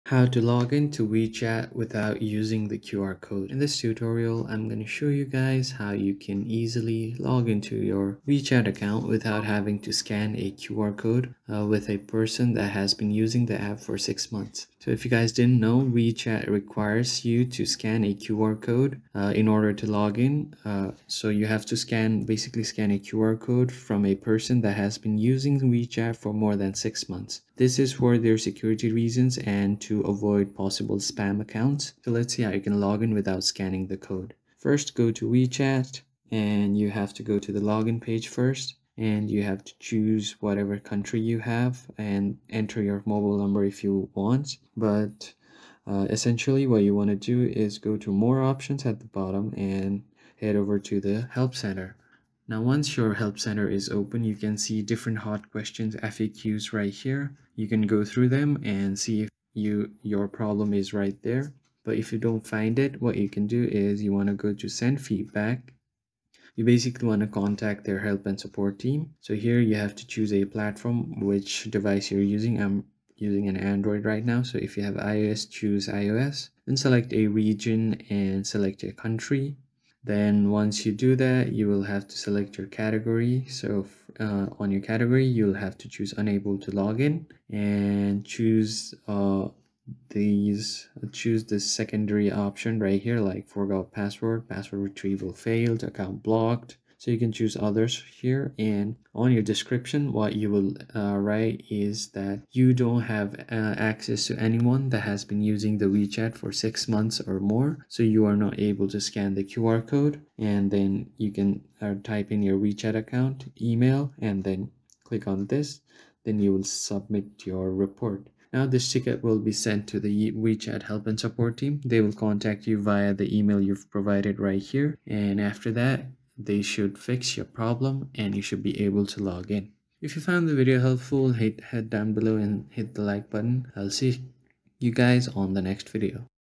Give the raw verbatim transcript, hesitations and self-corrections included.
How to log into WeChat without using the Q R code. In this tutorial, I'm going to show you guys how you can easily log into your WeChat account without having to scan a Q R code uh, with a person that has been using the app for six months. So if you guys didn't know, WeChat requires you to scan a Q R code uh, in order to log in. Uh, so you have to scan, basically scan a Q R code from a person that has been using WeChat for more than six months. This is for their security reasons and to avoid possible spam accounts. So let's see how you can log in without scanning the code. First, go to WeChat and you have to go to the login page first. And you have to choose whatever country you have and enter your mobile number if you want. But uh, essentially what you want to do is go to more options at the bottom and head over to the help center. Now once your help center is open, you can see different hot questions F A Qs right here. You can go through them and see if you your problem is right there. But if you don't find it, what you can do is you want to go to send feedback. You basically want to contact their help and support team. So here you have to choose a platform, which device you're using. I'm using an Android right now. So if you have iOS, choose iOS. Then select a region and select a country. Then once you do that, you will have to select your category. So uh, on your category, you'll have to choose unable to log in and choose uh, these choose the secondary option right here, like forgot password, password retrieval failed, account blocked. So you can choose others here, and on your description what you will uh, write is that you don't have uh, access to anyone that has been using the WeChat for six months or more, so you are not able to scan the Q R code. And then you can uh, type in your WeChat account email and then click on this. Then you will submit your report. Now this ticket will be sent to the WeChat help and support team. They will contact you via the email you've provided right here. And after that, they should fix your problem and you should be able to log in. If you found the video helpful, hit head down below and hit the like button. I'll see you guys on the next video.